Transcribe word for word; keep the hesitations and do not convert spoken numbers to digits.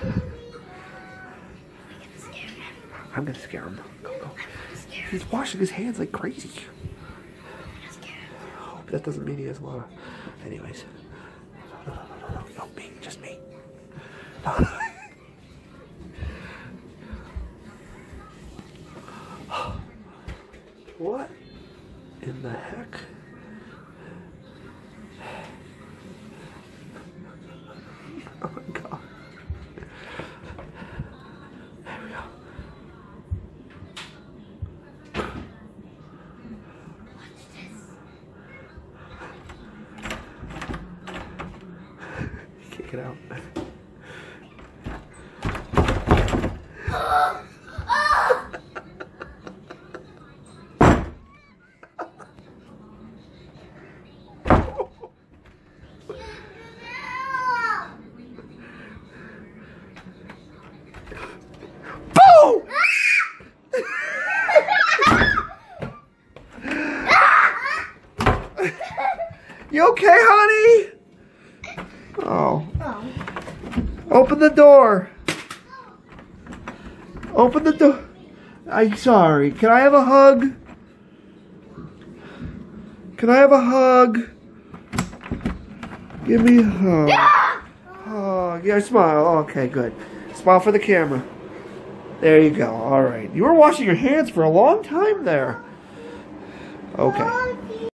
I'm gonna scare him. Go, go. He's washing his hands like crazy. I hope that doesn't mean he has a lot of... Anyways. No, no, no, no, no, me, just me. No, no. What in the heck? Oh my god. There we go. Kick it out. You okay, honey? Oh. Oh. Open the door. Open the door. I'm sorry. Can I have a hug? Can I have a hug? Give me a hug. Oh, yeah, smile. Okay, good. Smile for the camera. There you go. All right. You were washing your hands for a long time there. Okay.